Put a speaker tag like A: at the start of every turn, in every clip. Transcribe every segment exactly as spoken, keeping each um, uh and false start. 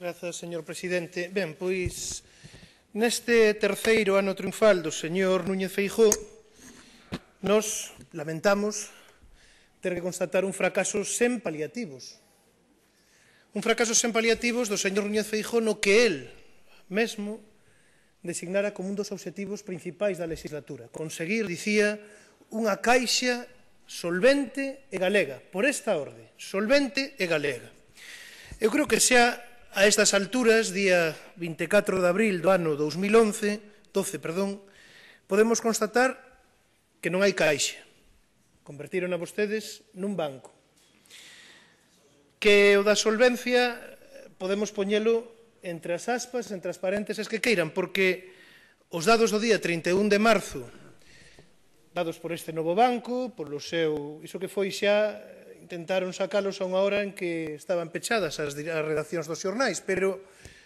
A: Grazas, señor presidente. Ben, pois, neste terceiro ano triunfal do señor Núñez Feijóo, nos lamentamos ter que constatar un fracaso sen paliativos. Un fracaso sen paliativos do señor Núñez Feijóo no que el mesmo designara como un dos obxectivos principais da legislatura. Conseguir, dicía, unha caixa solvente e galega, por esta orde, solvente e galega. Eu creo que xa a estas alturas, día vinte e catro de abril do ano dos mil once, doce, perdón, podemos constatar que non hai caixa. Convertiron a vostedes nun banco. Que o da solvencia podemos poñelo entre as aspas, entre as parénteses que queiran, porque os dados do día trinta e un de marzo, dados por este novo banco, polo seu, iso que foi xa, intentaron sacalos a unha hora en que estaban pechadas as, as redaccións dos xornais, pero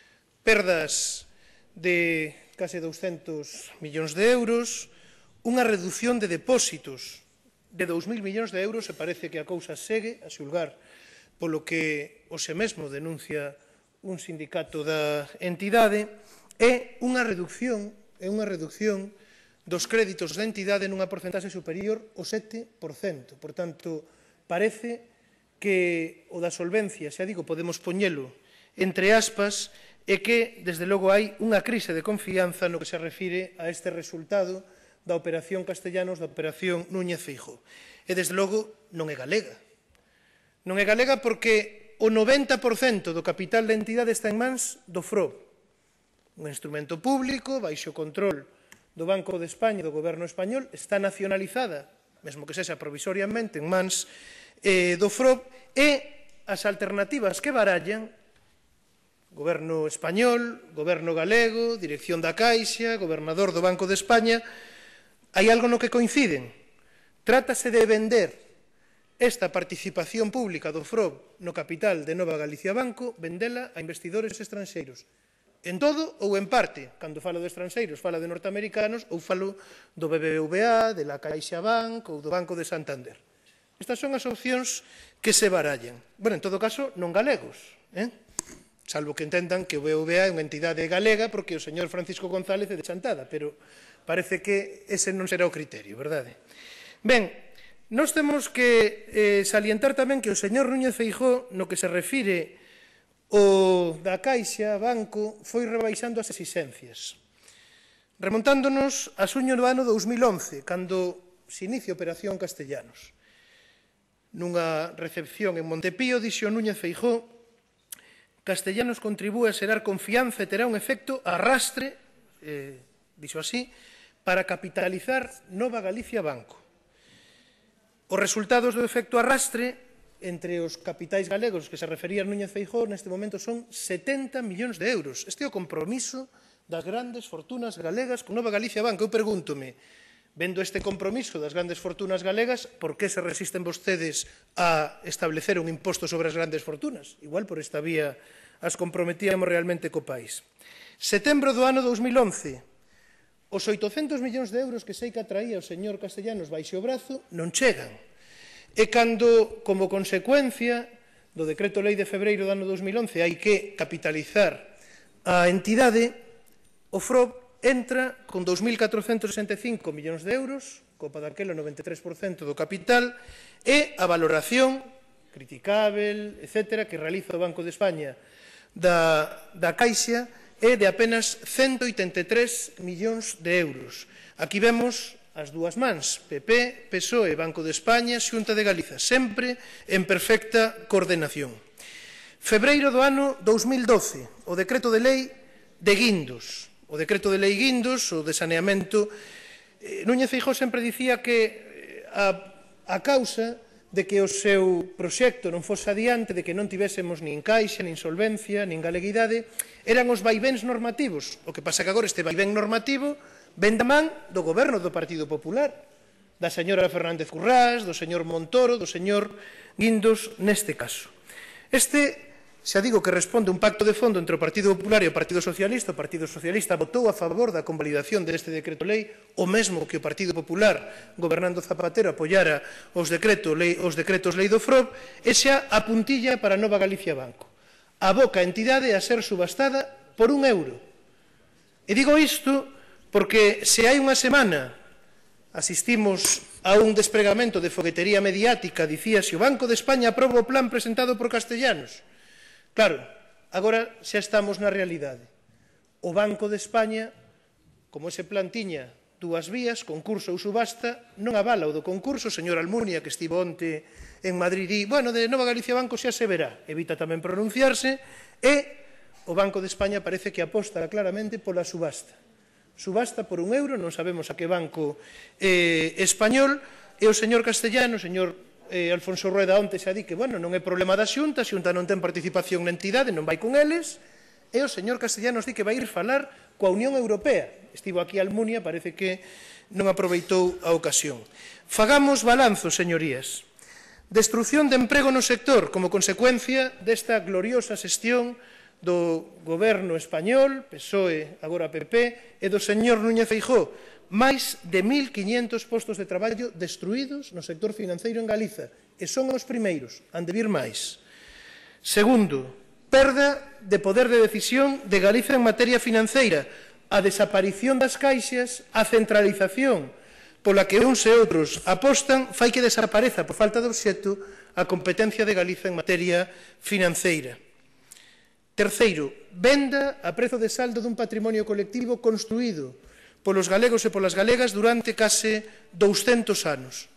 A: perdas de case douscentos millóns de euros, unha reducción de depósitos de dous mil millóns de euros, e parece que a cousa segue a xulgar polo que hoxe mesmo denuncia un sindicato da entidade, é unha reducción, é unha reducción dos créditos da entidade nunha porcentaxe superior ao sete por cento. Por tanto, parece que o da solvencia, xa digo, podemos poñelo entre aspas, e que, desde logo, hai unha crise de confianza no que se refire a este resultado da operación Castellanos, da operación Núñez Feijóo. E, desde logo, non é galega. Non é galega porque o noventa por cento do capital da entidade está en mans do F R O B, un instrumento público, baixo control do Banco de España e do Goberno español, está nacionalizada, mesmo que sexa provisoriamente, en mans eh, do F R O B, e as alternativas que barallan, Goberno español, Goberno galego, Dirección da Caixa, Gobernador do Banco de España, hai algo no que coinciden. Trátase de vender esta participación pública do F R O B no capital de Nova Galicia Banco, vendela a investidores estranxeiros. En todo ou en parte, cando falo de estranxeiros, falo de norteamericanos, ou falo do B B V A, de la CaixaBank ou do Banco de Santander. Estas son as opcións que se barallan. Bueno, en todo caso, non galegos, eh? Salvo que entendan que o B B V A é unha entidade galega porque o señor Francisco González é de Chantada, pero parece que ese non será o criterio, verdade? Ben, nós temos que eh, salientar tamén que o señor Núñez Feijóo, no que se refire o da Caixa, banco, foi rebaixando as exixencias. Remontándonos a xuño do ano dos mil once, cando se inicia a operación Castellanos. Nunha recepción en Montepío, dixo Núñez Feijóo: Castellanos contribúe a xerar confianza e terá un efecto arrastre, eh, dixo así, para capitalizar Nova Galicia Banco. Os resultados do efecto arrastre entre os capitais galegos que se refería Núñez Feijóo neste momento son setenta millóns de euros. Este é o compromiso das grandes fortunas galegas con Nova Galicia Banco. Eu pregúntome, vendo este compromiso das grandes fortunas galegas, por que se resisten vostedes a establecer un imposto sobre as grandes fortunas? Igual por esta vía as comprometíamos realmente co país. Setembro do ano dos mil once, os oitocentos millóns de euros que sei que atraía o señor Castellanos baixo o brazo non chegan. E cando, como consecuencia do decreto lei de febreiro do ano dos mil once, hai que capitalizar a entidade, o F R O B entra con dous mil catrocentos sesenta e cinco millóns de euros, copa daquela noventa e tres por cento do capital, e a valoración criticável, etcétera, que realiza o Banco de España da, da Caixa é de apenas cento oitenta e tres millóns de euros. Aquí vemos as dúas mans, P P, P S O E, Banco de España, Xunta de Galiza, sempre en perfecta coordenación. Febreiro do ano dos mil doce, o decreto de lei de guindos. O decreto de lei guindos, o de saneamento. Eh, Núñez Feijóo sempre dicía que a, a causa de que o seu proxecto non fose adiante, de que non tivésemos nin caixa, nin solvencia, nin galeguidade, eran os vaivens normativos. O que pasa que agora este vaivén normativo ven da man do goberno do Partido Popular, da señora Fernández Currás, do señor Montoro, do señor Guindos, neste caso. Este, xa digo que responde un pacto de fondo entre o Partido Popular e o Partido Socialista. O Partido Socialista votou a favor da convalidación deste decreto lei, o mesmo que o Partido Popular, gobernando Zapatero, apoiara os decretos lei, os decretos lei do F R O B, e xa a puntilla para Nova Galicia Banco. aboca a entidade a ser subastada por un euro. E digo isto porque se hai unha semana asistimos a un despregamento de foguetería mediática, dicíase o Banco de España aproba o plan presentado por Castellanos. Claro, agora xa estamos na realidade. O Banco de España, como ese plan tiña dúas vías, concurso ou subasta, non avala o do concurso. O señor Almunia, que estivo onte en Madrid, di, bueno, de Nova Galicia Banco xa se verá, evita tamén pronunciarse, e o Banco de España parece que aposta claramente pola subasta. Subasta por un euro, non sabemos a que banco eh, español, e o señor Castellano, o señor eh, Alfonso Rueda onte xa di que, bueno, non é problema da Xunta, a Xunta non ten participación na entidade, non vai con eles, e o señor Castellanos di que vai ir falar coa Unión Europea. Estivo aquí Almunia, parece que non aproveitou a ocasión. Fagamos balanzo, señorías. Destrucción de emprego no sector como consecuencia desta gloriosa xestión do goberno español, P S O E, agora P P, e do señor Núñez Feijóo. Máis de mil quiñentos postos de traballo destruídos no sector financeiro en Galiza. E son os primeiros, han de vir máis. Segundo, perda de poder de decisión de Galiza en materia financeira, a desaparición das caixas, a centralización pola que uns e outros apostan, fai que desapareza por falta de obxecto a competencia de Galiza en materia financeira. Terceiro, venda a prezo de saldo dun patrimonio colectivo construído polos galegos e polas galegas durante case douscentos anos.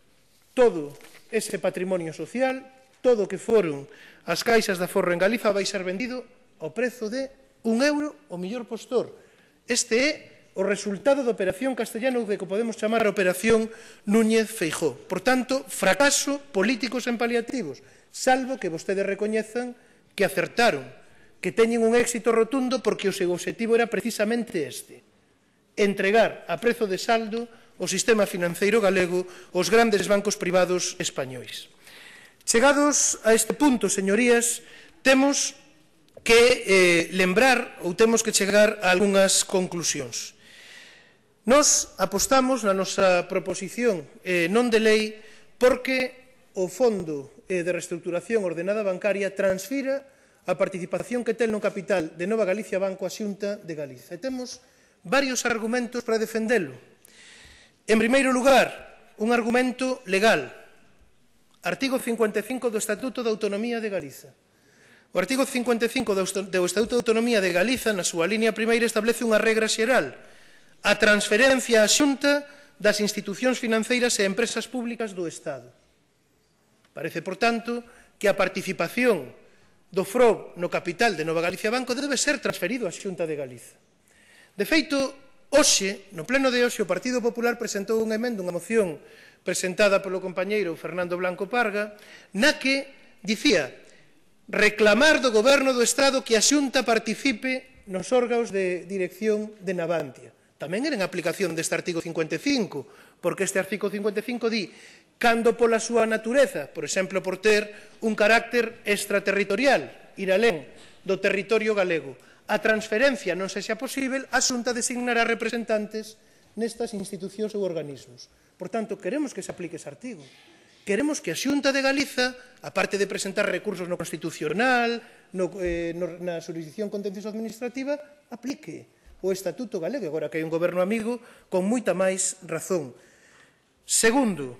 A: Todo ese patrimonio social, todo o que foron as caixas de aforro en Galiza vai ser vendido ao prezo de un euro o millor postor. Este é o resultado da operación Castellano, que podemos chamar a operación Núñez Feijóo. Por tanto, fracaso político sen paliativos, salvo que vostedes recoñezan que acertaron, que teñen un éxito rotundo porque o seu obxectivo era precisamente este: entregar a prezo de saldo o sistema financeiro galego aos grandes bancos privados españois. Chegados a este punto, señorías, temos que eh, lembrar ou temos que chegar a algunhas conclusións. Nos apostamos na nosa proposición eh, non de lei porque o Fondo eh, de Reestructuración Ordenada Bancaria transfira a participación que ten no capital de Nova Galicia Banco a Xunta de Galiza. E temos varios argumentos para defendelo. En primeiro lugar, un argumento legal. Artigo cincuenta e cinco do Estatuto de Autonomía de Galiza. O artigo cincuenta e cinco do Estatuto de Autonomía de Galiza, na súa liña primeira, establece unha regra xeral: a transferencia á Xunta das institucións financeiras e empresas públicas do Estado. Parece, por tanto, que a participación do F R O B no capital de Nova Galicia Banco debe ser transferido á Xunta de Galiza. De feito, hoxe, no pleno de hoxe, o Partido Popular presentou unha emenda, unha moción presentada polo compañeiro Fernando Blanco Parga, na que dicía reclamar do Goberno do Estado que a Xunta participe nos órganos de dirección de Navantia. Tamén era en aplicación deste artigo cincuenta e cinco, porque este artigo cincuenta e cinco di cando pola súa natureza, por exemplo, por ter un carácter extraterritorial, ir alén do territorio galego, a transferencia non sexa posible, a Xunta designará representantes nestas institucións ou organismos. Por tanto, queremos que se aplique ese artigo. Queremos que a Xunta de Galiza, aparte de presentar recursos no Constitucional, no, eh, no, na xurisdicción contencioso administrativa, aplique o Estatuto galego, agora que hai un goberno amigo, con moita máis razón. Segundo,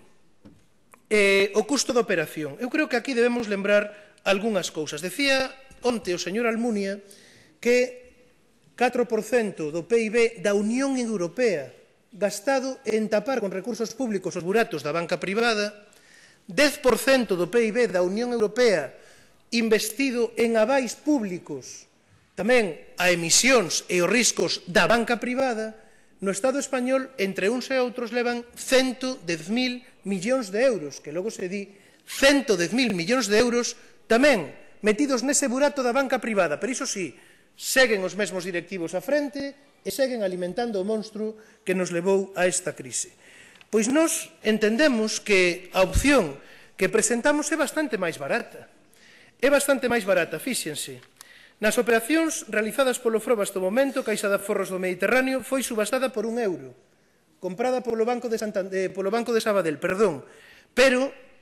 A: eh, o custo da operación. Eu creo que aquí debemos lembrar algunhas cousas. Decía onte o señor Almunia que catro por cento do P I B da Unión Europea gastado en tapar con recursos públicos os buratos da banca privada, dez por cento do P I B da Unión Europea investido en avais públicos, tamén a emisións e os riscos da banca privada, no Estado español, entre uns e outros, levan ciento dez mil millóns de euros, que logo se di ciento dez mil millóns de euros tamén metidos nese burato da banca privada. Pero iso sí, seguen os mesmos directivos á frente e seguen alimentando o monstro que nos levou a esta crise. Pois nós entendemos que a opción que presentamos é bastante máis barata. É bastante máis barata, fíxense. Nas operacións realizadas polo F R O B hasta o momento, Caixa de Aforros do Mediterráneo foi subastada por un euro, comprada polo Banco de, Santander, polo Banco de Sabadell, perdón, pero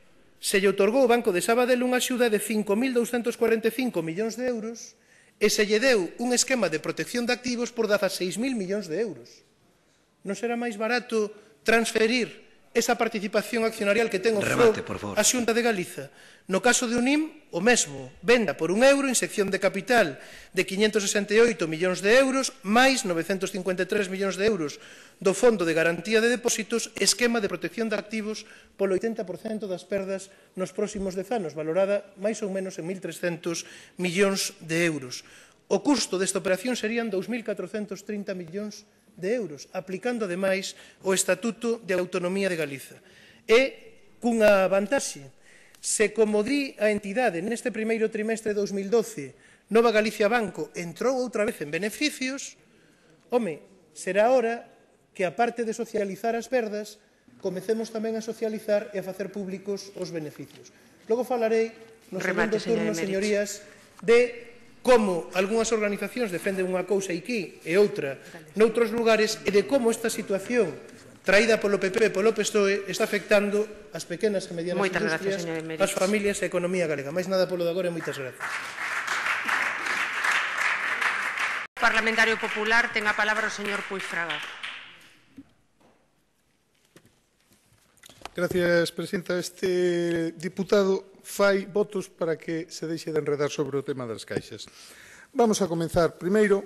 A: se lle outorgou ao Banco de Sabadell unha axuda de cinco mil douscentos cuarenta e cinco millóns de euros e se lle deu un esquema de protección de activos por dezaseis mil millóns de euros. Non será máis barato transferir esa participación accionarial que ten o F R O á Xunta de Galiza? No caso de Unim, o mesmo, venda por un euro, insección de capital de quinhentos sesenta e oito millóns de euros, máis novecentos cincuenta e tres millóns de euros do Fondo de Garantía de Depósitos, esquema de protección de activos polo oitenta por cento das perdas nos próximos dez anos, valorada máis ou menos en mil trescentos millóns de euros. O custo desta operación serían dous mil catrocentos trinta millóns de euros, aplicando, ademais, o Estatuto de Autonomía de Galiza. E, cunha vantaxe, se, como di a entidade neste primeiro trimestre de dous mil doce, Nova Galicia Banco entrou outra vez en beneficios, home, será hora que, aparte de socializar as perdas, comecemos tamén a socializar e a facer públicos os beneficios. Logo falarei no segundo turno, señorías, de como algunhas organizacións defenden unha cousa aquí e outra noutros lugares e de como esta situación traída polo P P e polo P S O E está afectando as pequenas e medianas industrias, as familias e a economía galega. Máis nada polo de agora e moitas gracias.
B: Parlamentario Popular, ten a palabra o señor Puig Fraga.
C: Gracias, presidenta. Este diputado fai votos para que se deixe de enredar sobre o tema das caixas. Vamos a comenzar. Primeiro,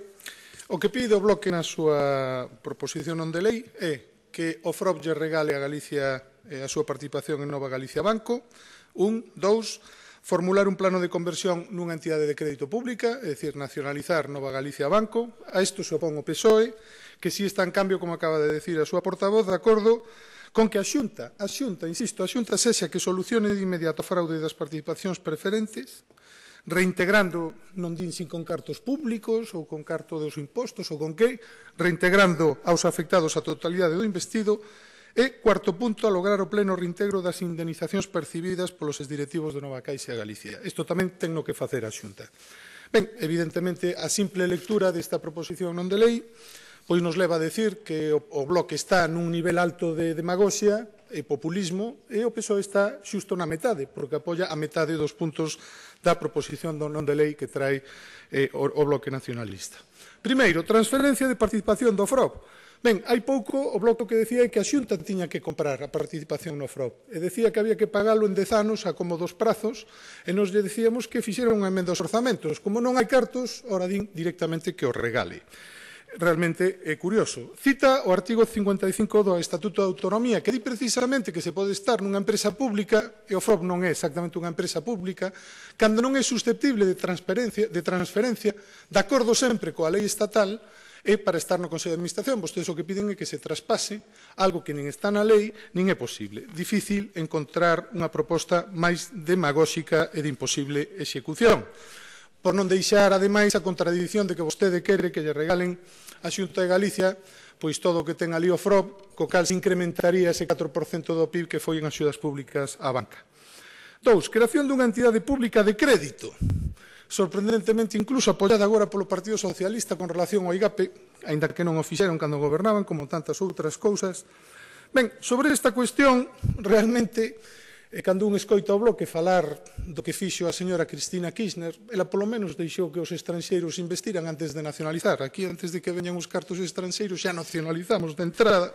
C: o que pide o Bloque na súa proposición non de lei é que o F R O lle regale a Galicia a súa participación en Nova Galicia Banco. Un, dous, formular un plano de conversión nunha entidade de crédito pública, é dicir, nacionalizar Nova Galicia Banco. A isto se opón o P S O E, que si está en cambio, como acaba de decir a súa portavoz, de acordo con que a Xunta, a Xunta, insisto, a Xunta sexa que solucione de inmediato o fraude das participacións preferentes, reintegrando, non din sin con cartos públicos ou con carto dos impostos ou con que, reintegrando aos afectados a totalidade do investido e, cuarto punto, a lograr o pleno reintegro das indemnizacións percibidas polos exdirectivos de Nova Caixa Galicia. Isto tamén ten no que facer a Xunta. Ben, evidentemente, a simple lectura desta proposición non de lei pois nos leva a decir que o, o Bloque está nun nivel alto de demagoxia e populismo e o P S O E está xusto na metade, porque apoia a metade dos puntos da proposición non de lei que trae eh, o, o Bloque Nacionalista. Primeiro, transferencia de participación do F R O. Ben, hai pouco o Bloque que decía que a Xunta tiña que comprar a participación no F R O e decía que había que pagalo en dez anos a como dos prazos e nos lle decíamos que fixeron unha emenda aos orzamentos. Como non hai cartos, ora din directamente que o regale. Realmente é curioso. Cita o artigo cincuenta e cinco do Estatuto de Autonomía, que di precisamente que se pode estar nunha empresa pública, e o F R O non é exactamente unha empresa pública, cando non é susceptible de transferencia, de transferencia, de acordo sempre coa lei estatal, e para estar no Consello de Administración. Vostedes o que piden é que se traspase algo que nin está na lei, nin é posible. Difícil encontrar unha proposta máis demagóxica e de imposible execución. Por non deixar, ademais, a contradición de que vostede quere que lle regalen a Xunta de Galicia pois todo o que ten ali o F R O, co cal se incrementaría ese catro por cento do P I B que foi en axudas públicas á banca. Dous, creación dunha entidade pública de crédito, sorprendentemente incluso apoiada agora polo Partido Socialista con relación ao IGAPE, aínda que non o fixeron cando gobernaban, como tantas outras cousas. Ben, sobre esta cuestión, realmente, E cando un escoita o Bloque falar do que fixo a señora Cristina Kirchner, ela polo menos deixou que os estranxeiros investiran antes de nacionalizar. Aquí, antes de que veñan os cartos estranxeiros, xa nacionalizamos de entrada.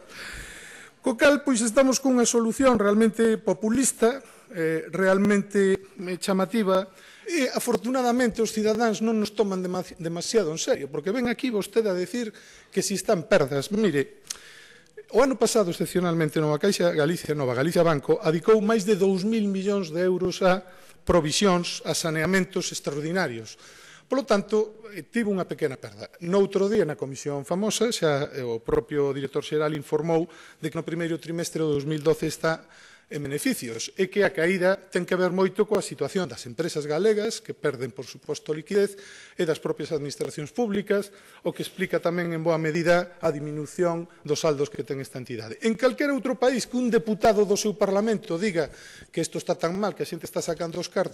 C: Co cal, pois, estamos cunha solución realmente populista, eh, realmente chamativa, e, afortunadamente, os cidadáns non nos toman demasiado en serio, porque ven aquí vostede a decir que si están perdas. Mire, o ano pasado, excepcionalmente, Nova Caixa Galicia, Nova Galicia Banco, adicou máis de dous mil millóns de euros a provisións, a saneamentos extraordinarios. Polo tanto, tivo unha pequena perda. Noutro día, na comisión famosa, xa o propio director xeral informou de que no primeiro trimestre do dos mil doce está en beneficios, e que a caída ten que ver moito coa situación das empresas galegas, que perden, por suposto, liquidez, e das propias administracións públicas, o que explica tamén en boa medida a diminución dos saldos que ten esta entidade. En calquera outro país que un deputado do seu Parlamento diga que isto está tan mal, que a xente está sacando os cartos,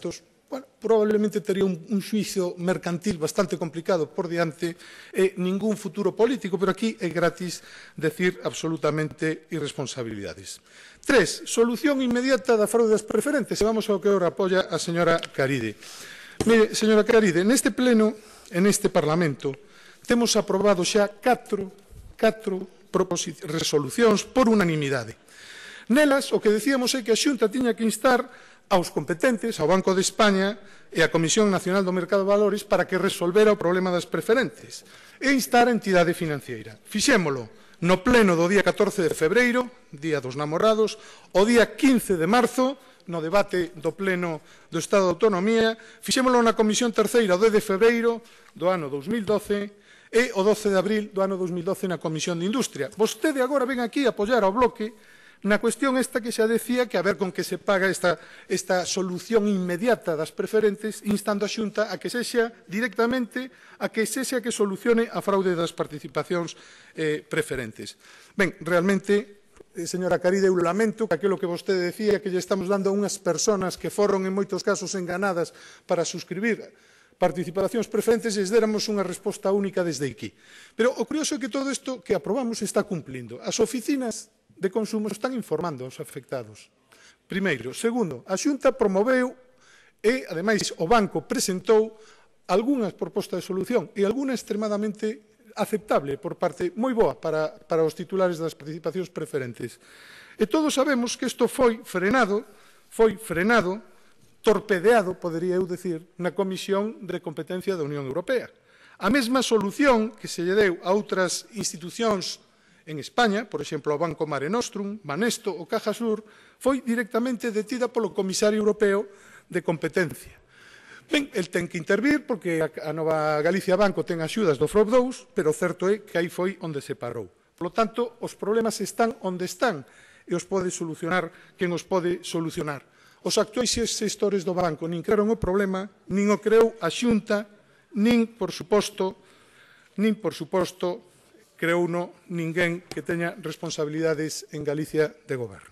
C: bueno, probablemente tería un, un xuizo mercantil bastante complicado por diante e ningún futuro político, pero aquí é gratis decir absolutamente irresponsabilidades. Tres, solución inmediata da fraude das preferentes. E vamos ao que ahora apoia a señora Caride. Mire, señora Caride, neste pleno, en este Parlamento, temos aprobado xa catro, catro resolucións por unanimidade. Nelas, o que decíamos é que a Xunta tiña que instar aos competentes, ao Banco de España e á Comisión Nacional do Mercado de Valores para que resolvera o problema das preferentes e instar a entidade financiera. Fixémolo no pleno do día catorce de febreiro, Día dos Namorados, o día quince de marzo, no debate do pleno do Estado de Autonomía, fixémolo na Comisión Terceira o dez de febreiro do ano dous mil doce e o doce de abril do ano dous mil doce na Comisión de Industria. Vostede agora ven aquí a apoiar ao bloque na cuestión esta que xa decía que a ver con que se paga esta, esta solución inmediata das preferentes, instando a Xunta a que sexa directamente a que sexa que solucione a fraude das participacións eh, preferentes. Ben, realmente, eh, señora Caride, eu lamento que aquilo que vostede decía que lle estamos dando a unhas persoas que foron en moitos casos enganadas para suscribir participacións preferentes e déramos unha resposta única desde aquí. Pero o curioso é que todo isto que aprobamos está cumplindo. As oficinas de consumo están informando aos afectados. Primeiro. Segundo, a Xunta promoveu e, ademais, o banco presentou algunhas propostas de solución e algunha extremadamente aceptable por parte moi boa para, para os titulares das participacións preferentes. E todos sabemos que isto foi frenado, foi frenado, torpedeado, podería eu decir, na Comisión de Competencia da Unión Europea. A mesma solución que se lle deu a outras institucións en España, por exemplo, o Banco Mare Nostrum, Banesto ou Cajasur, foi directamente detida polo Comisario Europeo de Competencia. Ben, el ten que intervir porque a Nova Galicia Banco ten axudas do F R O B dous, pero o certo é que aí foi onde se parou. Por lo tanto, os problemas están onde están e os pode solucionar quen os pode solucionar. Os actuais xestores do banco nin crearon o problema, nin o creou a Xunta, nin, por suposto, nin, por suposto, creouno ninguén que teña responsabilidades en Galicia de goberno.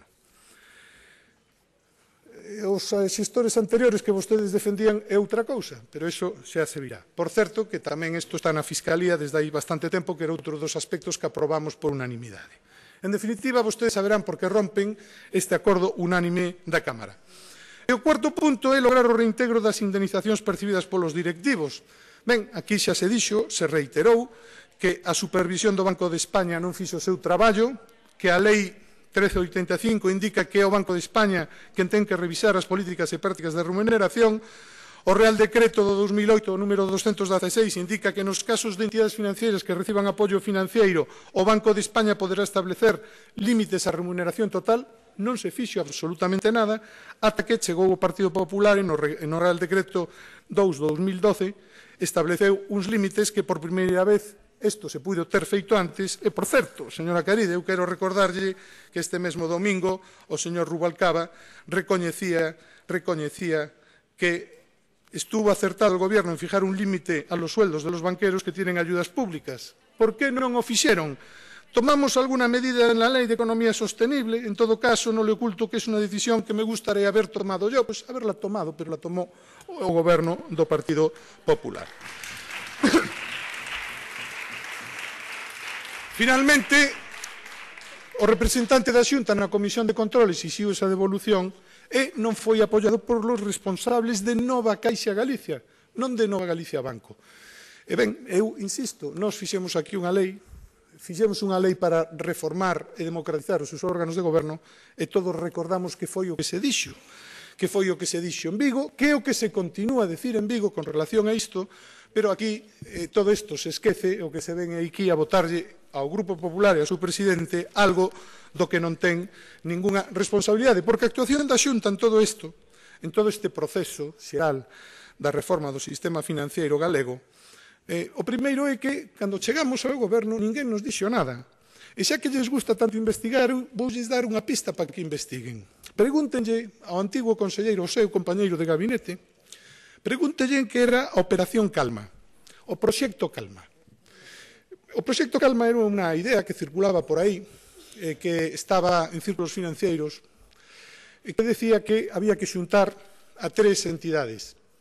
C: Os xestores anteriores que vostedes defendían é outra cousa, pero iso xa se virá. Por certo, que tamén isto está na Fiscalía desde hai bastante tempo, que era outro dos aspectos que aprobamos por unanimidade. En definitiva, vostedes saberán por que rompen este acordo unánime da Cámara. E o cuarto punto é lograr o reintegro das indemnizacións percibidas polos directivos. Ben, aquí xa se dixo, se reiterou, que a supervisión do Banco de España non fixo o seu traballo, que a Lei trece oitenta e cinco indica que é o Banco de España quen ten que revisar as políticas e prácticas de remuneración. O Real Decreto do dos mil oito, o número doscientos dieciséis, indica que nos casos de entidades financeiras que reciban apoio financiero, o Banco de España poderá establecer límites á remuneración total. Non se fixo absolutamente nada ata que chegou o Partido Popular e no Real Decreto dous do dos mil doce estableceu uns límites que por primeira vez isto se puido ter feito antes. E, por certo, señora Caride, eu quero recordarlle que este mesmo domingo o señor Rubalcaba recoñecía, recoñecía que estuvo acertado o Goberno en fijar un límite a los sueldos de los banqueros que tienen ayudas públicas. Por que non o fixeron? Tomamos alguna medida en la Lei de Economía Sostenible. En todo caso, non le oculto que é unha decisión que me gustaría haber tomado yo, pois haberla tomado, pero la tomou o Goberno do Partido Popular. Finalmente, o representante da Xunta na Comisión de Control exixiu esa devolución e non foi apoiado por los responsables de Nova Caixa Galicia, non de Nova Galicia Banco. E ben, eu insisto, nós fixemos aquí unha lei, fixemos unha lei para reformar e democratizar os seus órganos de goberno e todos recordamos que foi o que se dixo, que foi o que se dixo en Vigo, que é o que se continúa a decir en Vigo con relación a isto, pero aquí eh, todo isto se esquece, o que se ven aquí a votarlle ao Grupo Popular e ao seu presidente algo do que non ten ningunha responsabilidade, porque a actuación da Xunta en todo isto, en todo este proceso xeral da reforma do sistema financeiro galego, eh, o primeiro é que, cando chegamos ao goberno, ninguén nos dixo nada. E xa que lles gusta tanto investigar, voulles dar unha pista para que investiguen. Pregúntenlle ao antigo conselleiro, ao seu compañeiro de gabinete, pregúntenlle que era a Operación Calma, o proxecto Calma. O proxecto Calma era unha idea que circulaba por aí, eh, que estaba en círculos financeiros, e que decía que había que xuntar a tres entidades.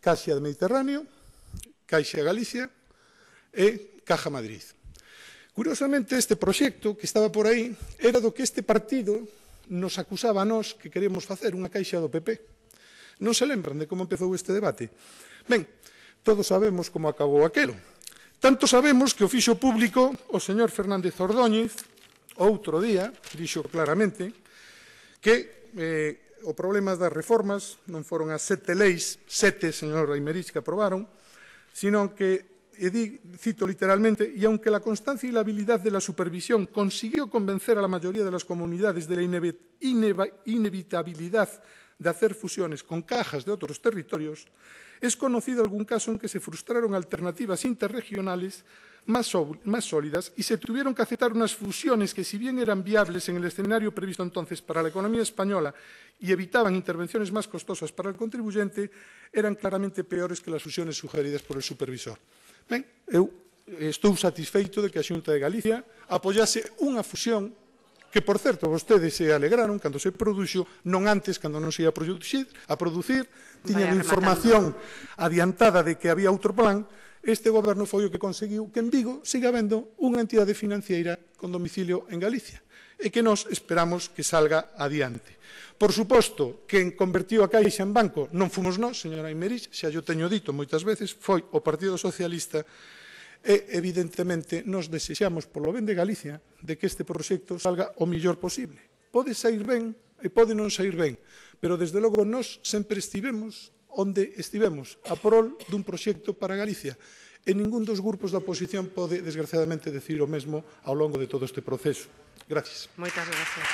C: Caixa de Mediterráneo, Caixa Galicia e Caja Madrid. Curiosamente, este proxecto que estaba por aí era do que este partido nos acusaba a nós que queremos facer unha caixa do P P. Non se lembran de como empezou este debate? Ben, todos sabemos como acabou aquelo. Tanto sabemos que o fixo público o señor Fernández Ordóñez outro día, dixo claramente que eh, o problema das reformas non foron as sete leis, sete, señor Aymerich, que aprobaron, sino que, e di, cito literalmente, y aunque la constancia y la habilidad de la supervisión consiguió convencer a la mayoría de las comunidades de la inevitabilidad de hacer fusiones con cajas de otros territorios, es conocido algún caso en que se frustraron alternativas interregionales más, más sólidas y se tuvieron que aceptar unas fusiones que, si bien eran viables en el escenario previsto entonces para la economía española y evitaban intervenciones más costosas para el contribuyente, eran claramente peores que las fusiones sugeridas por el supervisor. Ben, eu estou satisfeito de que a Xunta de Galicia apoyase unha fusión que, por certo, vostedes se alegraron cando se produxo, non antes, cando non se ia a producir, a producir tiñan información adiantada de que había outro plan. Este goberno foi o que conseguiu que en Vigo siga habendo unha entidade financiera con domicilio en Galicia e que nós esperamos que salga adiante. Por suposto, quen convertiu a Caixa en banco non fomos nós, señora Aymerich, xa yo teño dito moitas veces, foi o Partido Socialista e, evidentemente, nos desexamos polo ben de Galicia de que este proxecto salga o millor posible. Pode sair ben e pode non sair ben, pero, desde logo, nós sempre estivemos onde estivemos, a prol dun proxecto para Galicia. E ningún dos grupos da oposición pode, desgraciadamente, decir o mesmo ao longo de todo este proceso. Gracias.
B: Moitas gracias.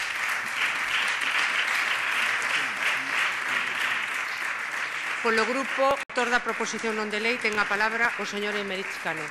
B: Polo grupo autor da proposición non de lei ten a palabra o señor Aymerich Cano.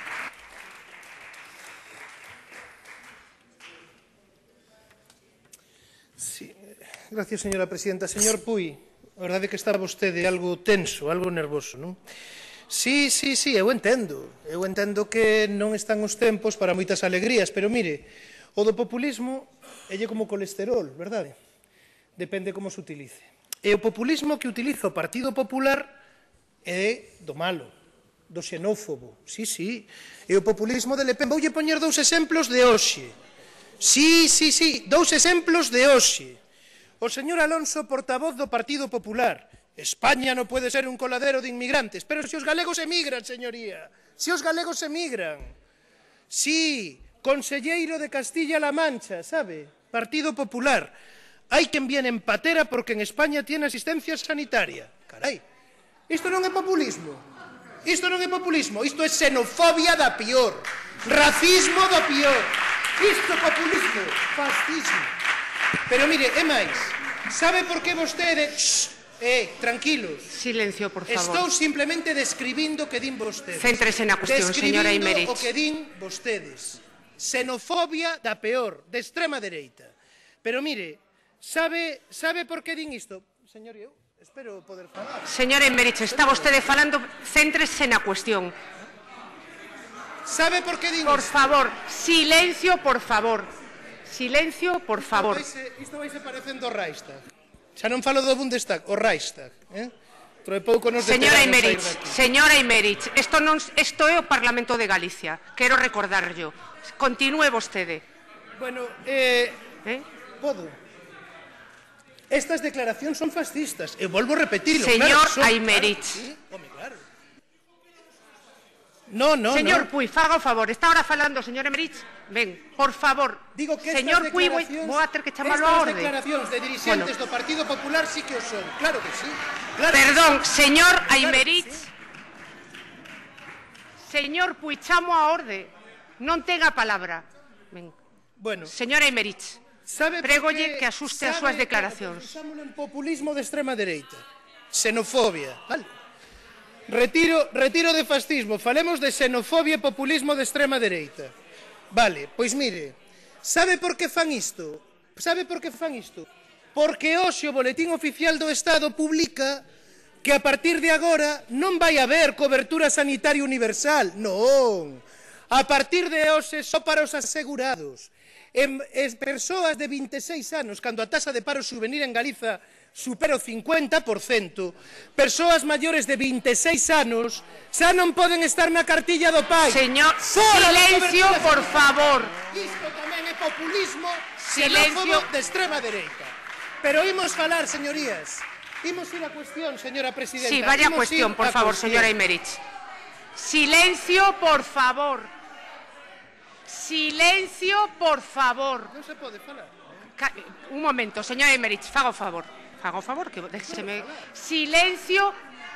A: Sí. Gracias, señora presidenta. Señor Puy, a verdade é que está vostede algo tenso, algo nervoso, non? Sí, sí, sí, eu entendo. Eu entendo que non están os tempos para moitas alegrías, pero mire, o do populismo é como colesterol, verdade? Depende como se utilice. E o populismo que utiliza o Partido Popular é do malo, do xenófobo. Sí, sí. E o populismo de Le Pen. Voulle poñer dous exemplos de hoxe. Sí, sí, sí, dous exemplos de hoxe. O señor Alonso, portavoz do Partido Popular. España non pode ser un coladero de inmigrantes. Pero se os galegos emigran, señoría. Se os galegos emigran. Sí, conselleiro de Castilla-La Mancha, sabe? Partido Popular. Hai quen viene en patera porque en España tiene asistencia sanitaria. Carai, isto non é populismo. Isto non é populismo. Isto é xenofobia da pior. Racismo da pior. Isto é populismo. Fascismo. Pero mire, é máis, sabe por que vostede... Shhh, eh, tranquilos.
B: Silencio, por favor.
A: Estou simplemente describindo o que din vostedes.
B: Céntrese na cuestión, señora Aymerich.
A: Describindo o que din vostedes. Xenofobia da peor, de extrema dereita. Pero mire, sabe, sabe por que din isto? Señor, eu espero poder falar.
B: Señora Aymerich, está vostede falando, céntrese na cuestión.
A: Sabe por que din
B: Por
A: isto?
B: favor, silencio, por favor. Silencio, por favor.
A: Isto vai se parecendo ao Reichstag. Xa non falo do Bundestag, o Reichstag. Eh? Troe pouco nos
B: Señora
A: deteramos
B: Aymerich,
A: saír daqui.
B: señora Aymerich, isto, non, isto é o Parlamento de Galicia. Quero recordarllo. Continúe vostede.
A: Bueno, eh...
B: Eh?
A: Podo. Estas declaracións son fascistas. Eu volvo a repetirlo.
B: Señor
A: claro, son,
B: Aymerich.
A: Claro, sí, home, claro. No, no,
B: Señor
A: no.
B: Puy, faga o favor. Está ahora falando, señor Aymerich. Ven, por favor.
A: Digo que
B: señor
A: estas
B: Puy,
A: declaracións,
B: vou a ter que chamarlo a
A: estas
B: orde.
A: declaracións de dirixentes
B: Bueno.
A: do Partido Popular sí que o son. Claro que sí. Claro
B: Perdón,
A: que sí.
B: señor
A: Claro que
B: Aymerich.
A: sí.
B: Señor Puy, chamo a orde. Non ten a palabra. Ven.
A: Bueno,
B: Señor Aymerich,
A: sabe por
B: prégolle
A: que-
B: que asuste as
A: sabe,
B: súas declaracións.
A: Usámolo en populismo de extrema dereita. Xenofobia. Vale. Retiro, retiro de fascismo. Falemos de xenofobia e populismo de extrema dereita. Vale, pois mire, sabe por que fan isto? Sabe por que fan isto? Porque hoxe o Boletín Oficial do Estado publica que a partir de agora non vai haber cobertura sanitaria universal. Non. A partir de hoxe só para os asegurados. en, en persoas de vinte e seis anos, cando a taxa de paro juvenil en Galiza supera o cincuenta por cento, persoas maiores de vinte e seis anos xa non poden estar na cartilla do pai.
B: Señor, silencio, por favor.
A: Isto tamén é populismo
B: Silencio.
A: xenófobo de extrema dereita. Pero imos falar, señorías. Imos ir a cuestión, señora presidenta.
B: Sí, vaya
A: Imos
B: cuestión, por favor,
A: cuestión.
B: señora Imerich. Silencio, por favor. Silencio, por favor.
A: Non se pode falar.
B: Ca un momento, señora Imerich, faga o favor. Faga o favor, que déxeme... Silencio.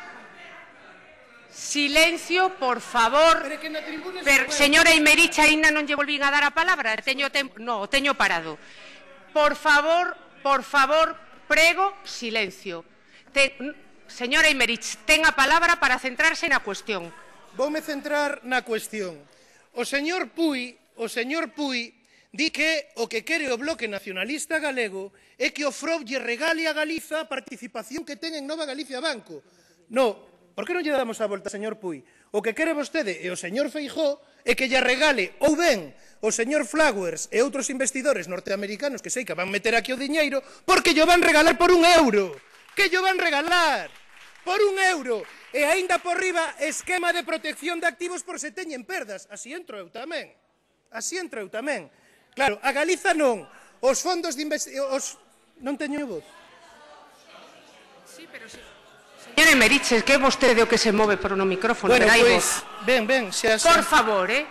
B: Silencio, por favor.
A: Pero que na tribuna
B: Per,
A: se
B: señora Imerich, aínda non lle volvín a dar a palabra. Teño tempo... No, teño parado. Por favor, por favor, prego, silencio. Te... Señora Imerich, ten a palabra para centrarse na cuestión.
A: Voume centrar na cuestión. O señor Pui, o señor Pui, di que o que quere o Bloque Nacionalista Galego é que o F R O B lle regale a Galiza a participación que ten en Nova Galicia Banco. No, por que non lle damos a volta, señor Pui? O que quere vostede e o señor Feijóo é que lle regale ou ben o señor Flowers e outros investidores norteamericanos que sei que van meter aquí o diñeiro porque lle van regalar por un euro. Que lle van regalar por un euro. E aínda por riba esquema de protección de activos por se teñen perdas. Así entro eu tamén. Así entro eu tamén. Claro, a Galiza non. Os fondos de investigación... Os... Non teño voz.
B: Sí, pero sí. Señora Imerich, es que é vostede o que se move por un micrófono.
A: Bueno,
B: pero hai
A: pois,
B: voz.
A: ben, ben, xa, xa.
B: Por favor, eh.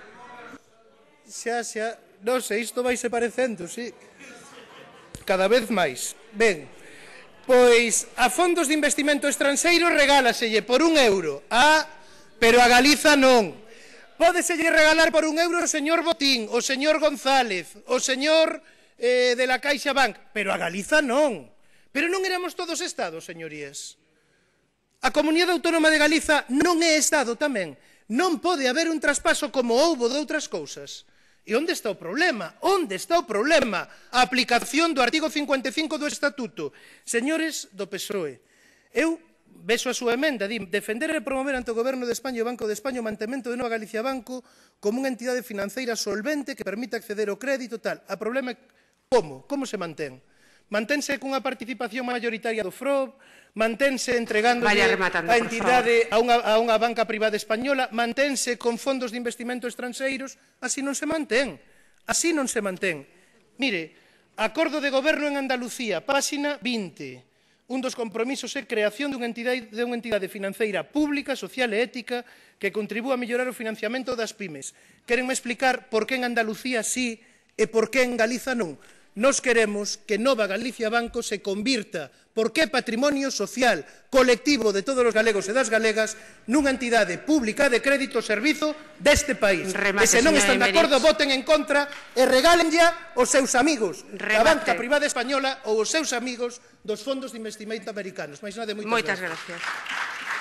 A: Xa, xa. Non sei, isto vai se parecendo, sí. Cada vez máis. Ben, pois a fondos de investimento estranxeiro regálaselle por un euro. Ah, pero a Galiza non. Pódeselle regalar por un euro o señor Botín, o señor González, o señor eh, de la CaixaBank, pero a Galiza non. Pero non éramos todos estados, señorías. A Comunidade Autónoma de Galiza non é estado tamén. Non pode haber un traspaso como houbo de outras cousas. E onde está o problema? Onde está o problema? A aplicación do artigo cincuenta e cinco do Estatuto. Señores do P S O E, eu vexo a súa emenda, di, defender e promover ante o Goberno de España e o Banco de España o mantemento de Nova Galicia Banco como unha entidade financeira solvente que permita acceder ao crédito tal. A problema é como? Como se mantén? Mantense cunha participación maioritaria do F R O B, mantense entregándole a entidade a unha, a unha banca privada española, mantense con fondos de investimento estranxeiros, así non se mantén. Así non se mantén. Mire, acordo de goberno en Andalucía, páxina vinte. Un dos compromisos é creación dunha entidade, de unha entidade financeira pública, social e ética que contribúa a mellorar o financiamento das pymes. Quérenme explicar por que en Andalucía sí e por que en Galiza non? Nos queremos que Nova Galicia Banco se convirta, porque é patrimonio social colectivo de todos os galegos e das galegas, nunha entidade pública de crédito servizo deste país.
B: Remate,
A: e se non están de acordo,
B: Imerich.
A: voten en contra e regálenlla aos seus amigos
B: Remate.
A: da banca privada española ou os seus amigos dos fondos de investimento americanos. Mais nada, moitas,
B: Moitas
A: gracias.
B: gracias.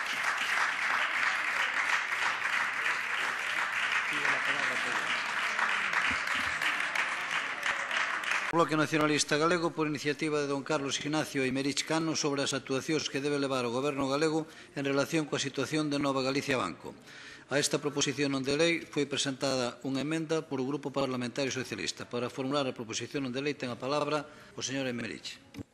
D: Bloque Nacionalista Galego por iniciativa de don Carlos Ignacio Imerich Cano sobre as actuacións que debe levar o Goberno galego en relación coa situación de Nova Galicia Banco. A esta proposición non de lei foi presentada unha emenda por o Grupo Parlamentario Socialista. Para formular a proposición non de lei ten a palabra o señor Imerich.